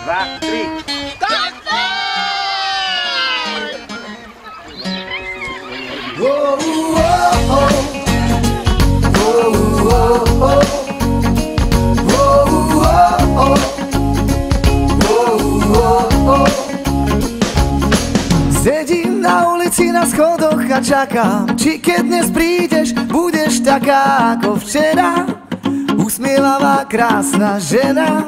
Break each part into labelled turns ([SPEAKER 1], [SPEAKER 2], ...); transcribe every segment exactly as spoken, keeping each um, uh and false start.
[SPEAKER 1] dva, tri.
[SPEAKER 2] Sedím na ulici na schodoch a čakám, či keď dnes prídeš, budeš taká ako včera. Usmievavá, krásna žena.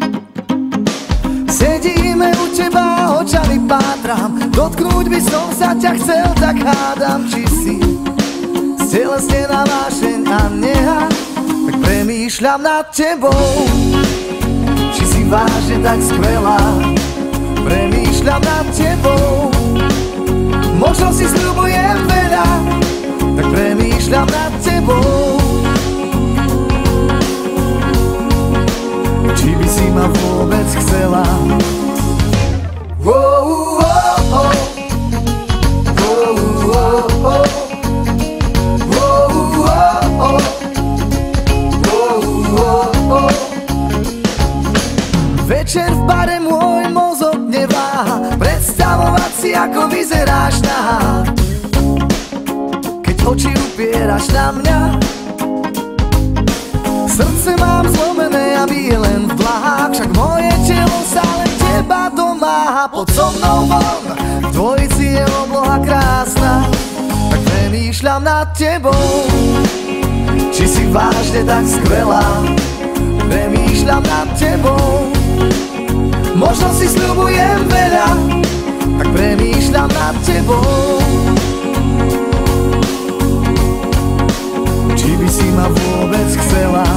[SPEAKER 2] Sedíme u teba, očami pátram, dotknúť by som sa ťa chcel, tak hádam, či si stelesnená vášeň a neha. Tak premýšľam nad tebou, či si vážne tak skvelá. Premýšľam nad tebou, možno si sľubujem veľa, tak premýšľam nad tebou, či by si ma vôbec chcela. Oh, oh, oh. Oh, oh, oh. Oh, oh, oh. Oh, oh, oh. Večer v bare môj mozog neváha predstavovať si, ako vyzeráš nahá, keď oči upieraš na mňa. Srdce mám zlomené a bije len v dlahách, však moje telo sa len teba domáha. Poď so mnou von, v dvojici je obloha krásna, tak premýšľam nad tebou, či si vážne tak skvelá. Premýšľam nad tebou, možno si sľubujem veľa, tak premýšľam nad tebou, či by si ma vôbec chcela.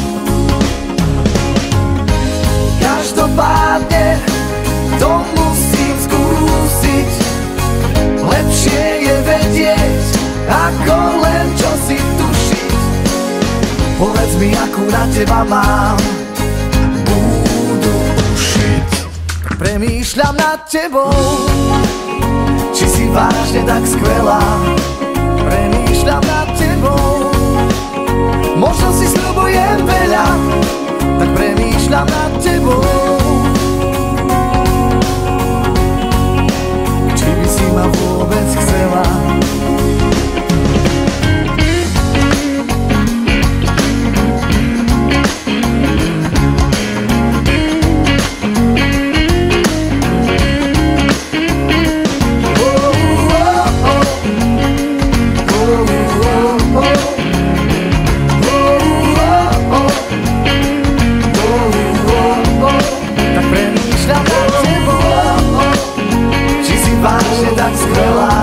[SPEAKER 2] Každopádne to musím skúsiť, lepšie je vedieť, ako len čo si tušiť. Povedz mi, akú na teba mám, budú ušiť. Premýšľam nad tebou, či si vážne tak skvelá. Premýšľam nad tebou, možno si sľubujem veľa, tak premýšľam nad tebou, či by si ma vôbec chcela. Tak skvelá.